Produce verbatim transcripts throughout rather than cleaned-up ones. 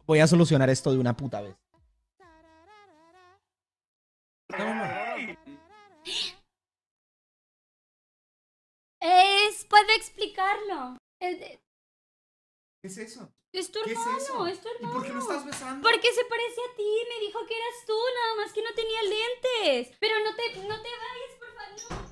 Voy a solucionar esto de una puta vez. Es... puedo explicarlo. Es, ¿Qué es eso? es tu ¿Qué es hermano, eso? es tu hermano. ¿Y por qué lo estás besando? Porque se parece a ti, me dijo que eras tú, nada más que no tenía lentes. Pero no te, no te vayas, por favor.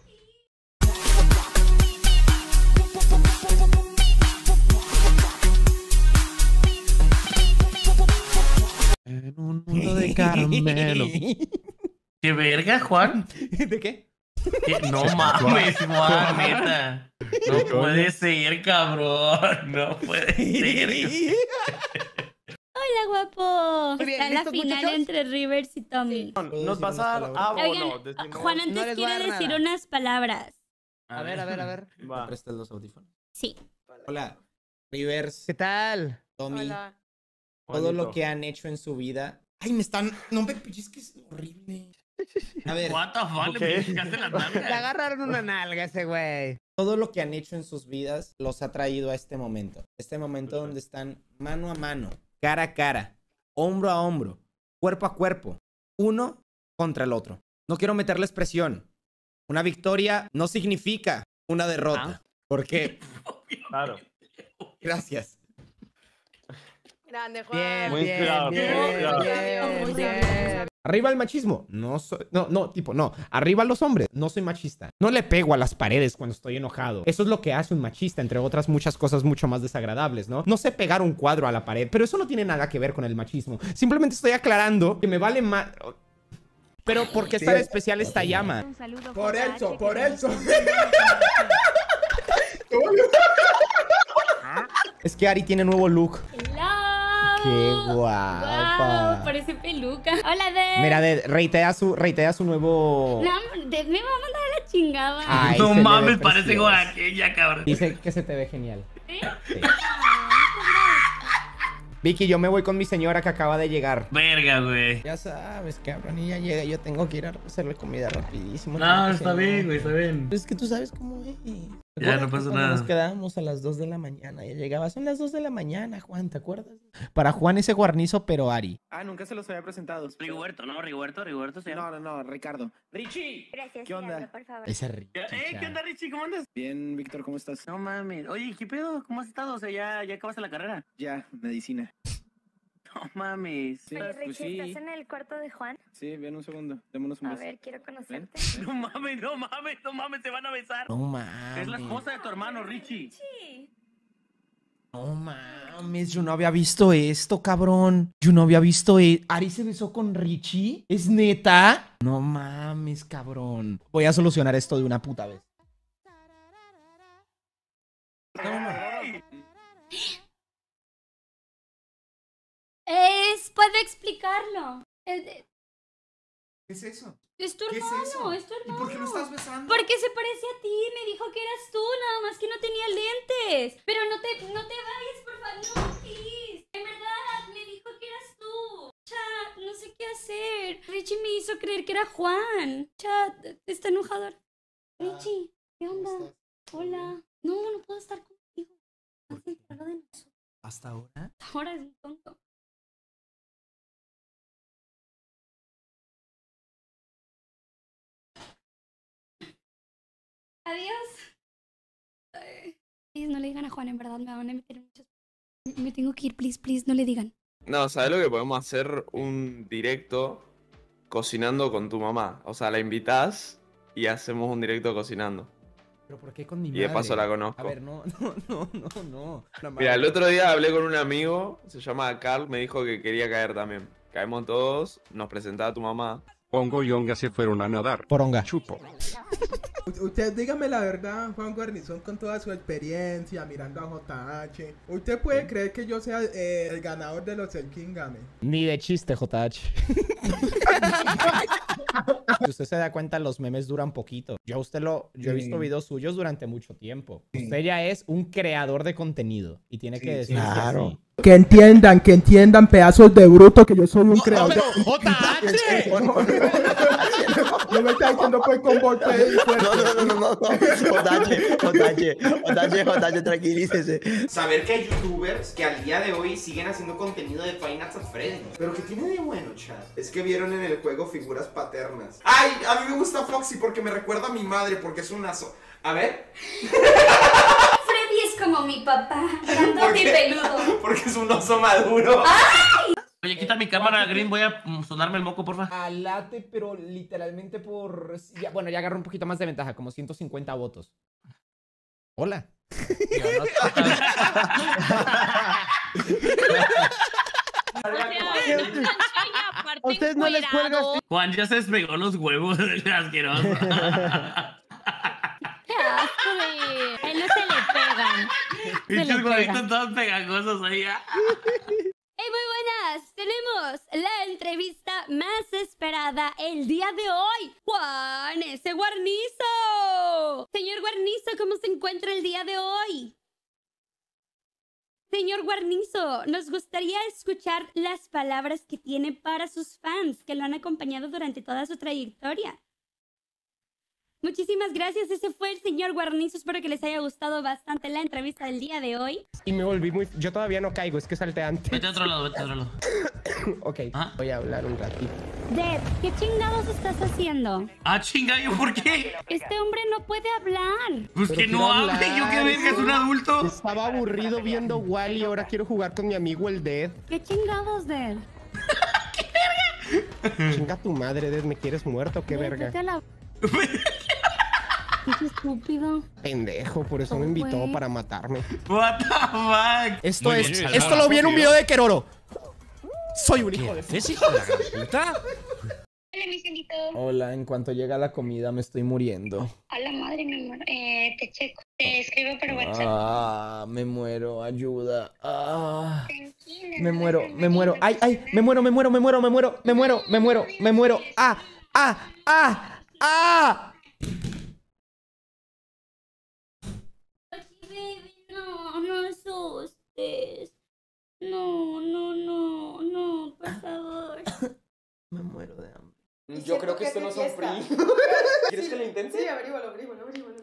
En un mundo de caramelo. ¿Qué verga, Juan? ¿De qué? ¿Qué? No mames, Juan, neta. No puede ser, cabrón. No puede ser. Hola, guapo. Muy bien, Está la ¿listos, final muchachos? entre Rivers y Tommy. ¿Nos vas a dar agua o Oigan, no? Decimos- Juan antes no les voy a quiere dar decir nada. unas palabras. A ver, a ver, a ver. Va. ¿Prestas los audífonos? Sí. Hola, Rivers, ¿Qué tal? Tommy, Hola. todo lo Juanito. que han hecho en su vida. Ay, me están... No me pellizques, es horrible. A ver, What the fuck, Ok. le pellizcaste las Le nalgas. agarraron una nalga a ese güey. todo lo que han hecho en sus vidas los ha traído a este momento. Este momento donde están mano a mano, cara a cara, hombro a hombro, cuerpo a cuerpo, uno contra el otro. No quiero meterles presión. Una victoria no significa una derrota. ¿Por qué? Claro. Gracias. Grande, Juan. Bien, Muy bien, inspirado, bien, muy bien, inspirado. bien, bien. Arriba el machismo. No soy... No, no, tipo, no. Arriba los hombres. No soy machista. No le pego a las paredes cuando estoy enojado. Eso es lo que hace un machista, entre otras muchas cosas mucho más desagradables, ¿no? No sé pegar un cuadro a la pared, pero eso no tiene nada que ver con el machismo. Simplemente estoy aclarando que me vale más... Pero ¿por qué es tan especial esta llama? Un saludo, Por J H, eso, que por te eso. gusta. Es que Ari tiene nuevo look. Hello. ¡Qué guapa! Wow, parece peluca. Hola, Deb. Mira, de, reitea su, reitea su nuevo... No, Deb me va a mandar a la chingada. Ay, No se le ve mames, parece precioso. como aquella, cabrón. Dice que se te ve genial. ¿Sí? Sí. Vicky, yo me voy con mi señora que acaba de llegar. Verga, güey. Ya sabes, cabrón, y ya llega. Yo tengo que ir a hacerle comida rapidísimo. No, tengo que está cenar. bien, güey, está bien. Es que tú sabes cómo es. Ya, no ¿Recuerdas pasa cuando nada. Nos quedábamos a las dos de la mañana. Ya llegaba, son las dos de la mañana, Juan, ¿te acuerdas? Para Juan ese guarnizo, pero Ari. Ah, nunca se los había presentado. Rigoberto, ¿no? Rigoberto, Rigoberto, se No, no, no, Ricardo. ¡Richie! Gracias, ¿Qué onda? Diablo, por favor. Ese rico. Eh, ¿qué onda, Richie? ¿Cómo andas? Bien, Víctor, ¿cómo estás? No mames. Oye, ¿qué pedo? ¿Cómo has estado? O sea, ya, ya acabaste la carrera. Ya, medicina. No mames. Sí, Oye, pues Richie, sí. ¿estás en el cuarto de Juan? Sí, ven un segundo. Démonos un A beso. ver, quiero conocerte. No mames, no mames, no mames, se van a besar. No mames. Es la esposa de tu hermano, Richie. Sí. No mames, yo no había visto esto, cabrón. Yo no había visto e- Ari se besó con Richie. ¿Es neta? No mames, cabrón. Voy a solucionar esto de una puta vez. Es... puedo explicarlo. Es, ¿Qué es eso? es tu ¿Qué es hermano, eso? es tu ¿Y hermano. por qué lo estás besando? Porque se parece a ti, me dijo que eras tú, nada más que no tenía lentes. Pero no te, no te vayas, por favor, please. En verdad, me dijo que eras tú. Chat, no sé qué hacer. Richie me hizo creer que era Juan. Chat, está enojado. Richie, ¿qué onda? Hola. No, no puedo estar contigo. Estás enterado de nosotros. ¿Hasta ahora? Ahora es un tonto. Adiós. Ay, please, no le digan a Juan, en verdad me van a meter en muchas... Me tengo que ir, please, please, no le digan. No, ¿sabes lo que podemos hacer? Un directo cocinando con tu mamá. O sea, la invitás y hacemos un directo cocinando. ¿Pero por qué con mi Y madre? de paso la conozco. A ver, no, no, no, no, no. La Mira, el madre. otro día hablé con un amigo, se llama Carl, me dijo que quería caer también. Caemos todos, nos presentaba a tu mamá. Pongo y Onga se fueron a nadar. Poronga. Chupo. Usted dígame la verdad, Juan Guarnizón, con toda su experiencia, mirando a J H. ¿Usted puede creer que yo sea eh, el ganador de los El King Game? Ni de chiste, J H. Si usted se da cuenta, los memes duran poquito. Yo a usted lo, yo he visto Sí. videos suyos durante mucho tiempo. Sí. Usted ya es un creador de contenido y tiene Sí, que sí, decir sí. claro. Que entiendan, que entiendan, pedazos de bruto, que yo soy un No, creador. pero J H. No me está diciendo pues con golpe. No, no, no, no, no, no. J H, J H, J H, J H, tranquilícese. Saber que hay youtubers que al día de hoy siguen haciendo contenido de Five Nights at Freddy's. Pero ¿qué tiene de bueno, chat? Es que vieron en el juego figuras paternas. Ay, a mí me gusta Foxy porque me recuerda a mi madre porque es un aso. A ver. Freddy es como mi papá, grandote y peludo. Porque es un oso maduro. Oye, quita mi cámara, Green. Voy a mm, sonarme el moco, porfa. Alate, pero literalmente por... ya- bueno, ya agarró un poquito más de ventaja, como ciento cincuenta votos. Hola. ¿A ustedes no les cuelga así? Juan ya se despegó los huevos del asqueroso. Qué asco de... A él no se le pegan. Se le Pinches huevitos pegan. todos pegajosos ahí. ah. ¡Hey, muy buenas! Tenemos la entrevista más esperada el día de hoy. ¡Juan S. Guarnizo! Señor Guarnizo, ¿cómo se encuentra el día de hoy? Señor Guarnizo, nos gustaría escuchar las palabras que tiene para sus fans que lo han acompañado durante toda su trayectoria. Muchísimas gracias, ese fue el señor Guarnizo. Espero que les haya gustado bastante la entrevista del día de hoy. Y me volví muy... Yo todavía no caigo, es que salté antes. Vete a otro lado, vete a otro lado. Ok, Ah. voy a hablar un ratito. Deb, ¿qué chingados estás haciendo? Ah, chinga, ¿yo por qué? Este hombre no puede hablar. Pues Pero que no quiero hable, yo qué hablar. verga, es un adulto. Estaba aburrido viendo Wall y ahora quiero jugar con mi amigo el Dead. ¿Qué chingados, Deb? Chinga tu madre, Dead, ¿me quieres muerto? Qué Deb, verga. vete a la... Qué estúpido. Pendejo, por eso me No, invitó güey. para matarme. What the fuck. Esto Muy es... bien, esto Salvador. lo vi en un video de Keroro. Soy un hijo de... ¿Es hijo de la gran puta? Hola, mi cielito. Hola, en cuanto llega la comida me estoy muriendo. A la madre, mi amor. Eh, te checo. Te escribo por WhatsApp. Ah, me muero, ayuda. Ah, Tranquila. me no muero, pasa me muero. nada. Ay, ay, me muero, me muero, me muero, me muero, me muero, me muero, me muero. Ah, ah, ah, ah. Baby, no, no asustes. No, no, no, no, por favor. Me muero de hambre. Yo creo que esto no son free. ¿Quieres que lo intente? Sí, averígualo, averígualo, averígualo.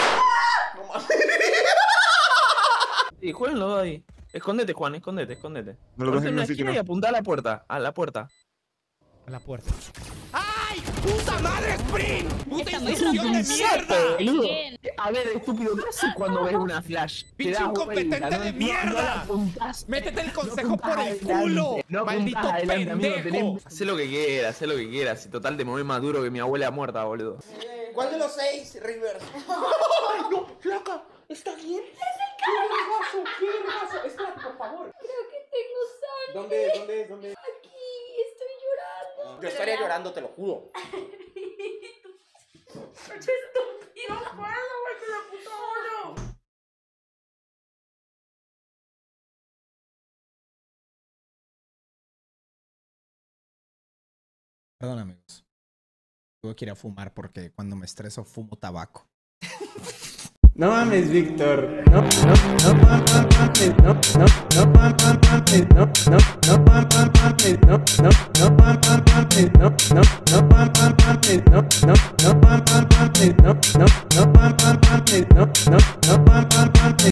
Sí, jueguenlo ahí. Escóndete, Juan, escóndete, escóndete. No lo Ponte dejen en una así que esquina no. y apunta a la puerta, a la puerta. A la puerta. ¡Ay! ¡Puta madre, Sprint! ¡Puta Está muy instrucción de rápido. mierda! Bien. A ver, estúpido, ¿qué haces cuando ves una flash? Te ¡Pinche das incompetente vuelta, de no- mierda! No, no la apuntas. ¡Métete el consejo No por el apuntas adelante, culo! no apuntas ¡Maldito adelante, amigo, pendejo! tenés- Hacé lo que quieras, hacé lo que quieras. Si total te mueves más duro que mi abuela muerta, boludo. ¿Cuál de los seis, Rivers? ¡Ay, no! ¡Flaca! ¿Estás bien? ¡Qué vergazo! ¡Qué vergazo! Espérate, por favor. Creo que tengo sangre. ¿Dónde es? ¿Dónde es? ¿Dónde es? Aquí, estoy llorando. Yo estaría llorando, te lo juro. ¡Qué estúpido! Perdón, amigos. Tengo que ir a fumar porque cuando me estreso fumo tabaco. No mames, Víctor. No, no, no mames, no, no, no mames, no, no, no mames, no, no, no mames, no, no, no mames, no, no, no mames, no, no, no mames, no, no, no mames.